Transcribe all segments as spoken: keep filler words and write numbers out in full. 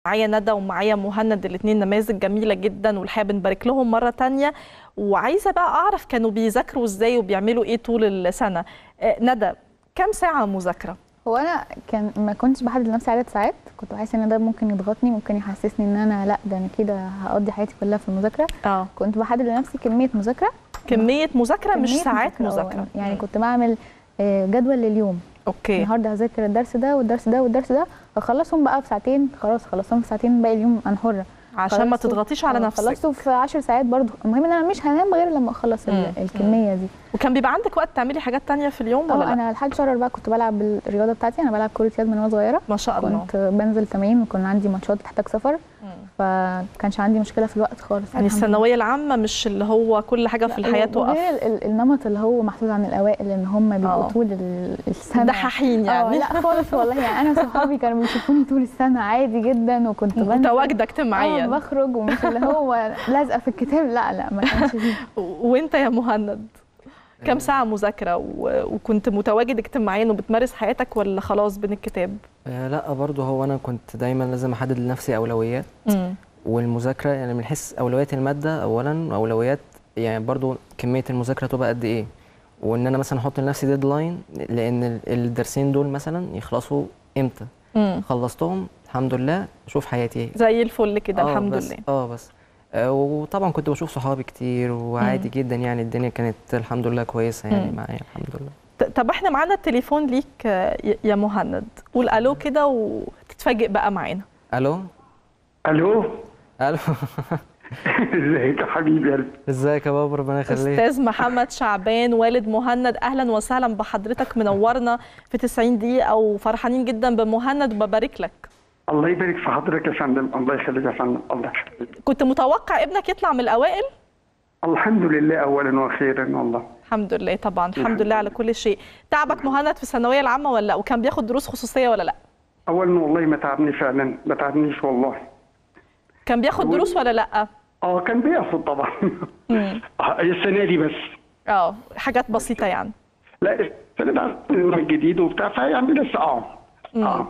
معايا ندى ومعايا مهند، الاثنين نماذج جميله جدا والحقيقه بنبارك لهم مره ثانيه. وعايزه بقى اعرف كانوا بيذاكروا ازاي وبيعملوا ايه طول السنه. ندى، كم ساعه مذاكره؟ هو انا كان ما كنتش بحدد لنفسي عدد ساعات، كنت بحس ان ده ممكن يضغطني، ممكن يحسسني ان انا لا ده انا كده هقضي حياتي كلها في المذاكره. اه كنت بحدد لنفسي كميه مذاكره كميه مذاكره كمية مش ساعات مذاكره, مذاكرة. يعني مم. كنت بعمل جدول لليوم. اوكي، النهارده هذاكر الدرس ده والدرس ده والدرس ده، اخلصهم بقى في ساعتين، خلاص خلصتهم في ساعتين، باقي اليوم انا حره عشان ما تضغطيش على نفسك. خلصته في عشر ساعات برضو، المهم ان انا مش هنام غير لما اخلص مم. الكميه دي. وكان بيبقى عندك وقت تعملي حاجات تانية في اليوم ولا لا؟ انا لحد شهر بقى كنت بلعب الرياضه بتاعتي، انا بلعب كره يد من وانا صغيره ما شاء الله. كنت بنزل تمارين وكان عندي ماتشات تحتاج سفر، فكانش عندي مشكله في الوقت خالص. يعني الثانويه العامه مش اللي هو كل حاجه في الحياه توقف. غير النمط اللي هو محطوط عن الاوائل ان هم بيبقوا طول السنه دحاحين يعني. لا خالص والله، يعني انا صحابي كانوا بيشوفوني طول السنه عادي جدا، وكنت متواجده اجتماعيا. اه بخرج ومش اللي هو لازقه في الكتاب، لا لا ما كانش فيه. وانت يا مهند كم ساعه مذاكره وكنت متواجد اجتماعيا وبتمارس حياتك ولا خلاص بين الكتاب؟ آه لا برضه هو انا كنت دايما لازم احدد لنفسي اولويات. م. والمذاكره يعني من حيث اولويات الماده اولا، واولويات يعني برضو كميه المذاكره تبقى قد ايه، وان انا مثلا احط لنفسي ديدلاين لان الدرسين دول مثلا يخلصوا امتى. مم. خلصتهم الحمد لله اشوف حياتي زي الفل كده الحمد بس لله. اه بس آه وطبعا كنت بشوف صحابي كتير وعادي مم. جدا، يعني الدنيا كانت الحمد لله كويسه يعني مم. معايا الحمد لله. طب احنا معانا التليفون ليك يا مهند، قول الو كده وتتفاجئ بقى معانا. الو الو الو ازيك يا حبيبي قلبي؟ ازيك يا بابا ربنا يخليك. استاذ محمد شعبان والد مهند، اهلا وسهلا بحضرتك، منورنا في تسعين دقيقة وفرحانين جدا بمهند وببارك لك. الله يبارك في حضرتك يا فندم، الله يخليك يا فندم، الله يخليك. كنت متوقع ابنك يطلع من الاوائل؟ الحمد لله اولا واخيرا والله. الحمد لله طبعا، الحمد لله على كل شيء. تعبك مهند في الثانويه العامه ولا لا؟ وكان بياخد دروس خصوصيه ولا لا؟ اولا والله ما تعبني فعلا، ما تعبنيش والله. كان بياخد دروس ولا لا؟ اه كان بياخد طبعا. امم السنه دي بس. اه حاجات بسيطه يعني. لا السنه دي الجديد وبتاع، فيعني لسه اه اه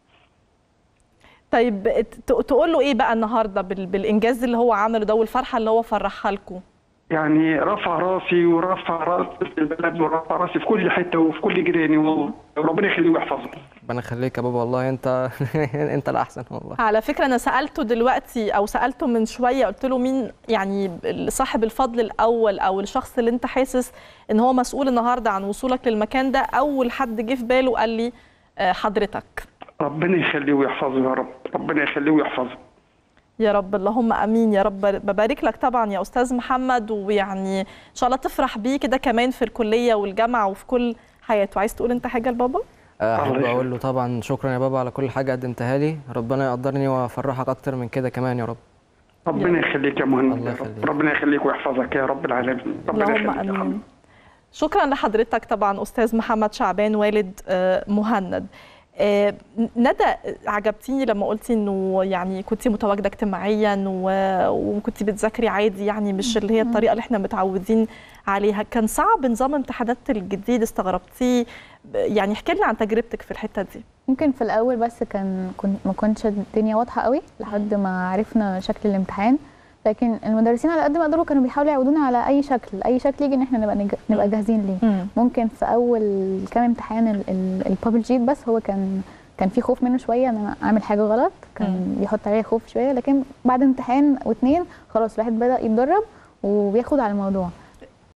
طيب تقول له ايه بقى النهارده بالانجاز اللي هو عمله ده والفرحه اللي هو فرحها لكم؟ يعني رفع راسي ورفع راسي في البلد ورفع راسي في كل حته وفي كل جيراني، وربنا يخليه ويحفظه. ربنا يخليك يا بابا والله، انت انت الاحسن والله. على فكره انا سالته دلوقتي او سالته من شويه، قلت له مين يعني صاحب الفضل الاول او الشخص اللي انت حاسس ان هو مسؤول النهارده عن وصولك للمكان ده، اول حد جه في باله قال لي حضرتك. ربنا يخليه ويحفظه يا رب، ربنا يخليه ويحفظه يا رب، اللهم امين يا رب. ببارك لك طبعا يا استاذ محمد، ويعني ان شاء الله تفرح بيه كده كمان في الكليه والجامعه وفي كل حياته. عايز تقول انت حاجه لبابا؟ احب اقول له طبعا شكرا يا بابا على كل حاجه قدمتها لي، ربنا يقدرني وافرحك اكتر من كده كمان يا رب. ربنا يخليك يا مهند يا رب، ربنا يخليك ويحفظك يا رب العالمين. اللهم امين. شكرا لحضرتك طبعا استاذ محمد شعبان والد مهند. آه ندى، عجبتيني لما قلتي انه يعني كنتي متواجده اجتماعيا وكنتي بتذاكري عادي، يعني مش اللي هي الطريقه اللي احنا متعودين عليها. كان صعب نظام امتحانات الجديد؟ استغربتيه؟ يعني احكي لنا عن تجربتك في الحته دي. ممكن في الاول بس كان كنت ما كنتش الدنيا واضحه قوي لحد ما عرفنا شكل الامتحان، لكن المدرسين على قد ما قدروا كانوا بيحاولوا يعودونا على اي شكل، اي شكل يجي ان احنا نبقى نبقى جاهزين ليه. مم. ممكن في اول كام امتحان البابل شيت بس هو كان كان في خوف منه شويه ان انا اعمل حاجه غلط، كان مم. بيحط عليا خوف شويه، لكن بعد امتحان واثنين خلاص الواحد بدا يتدرب وبياخد على الموضوع.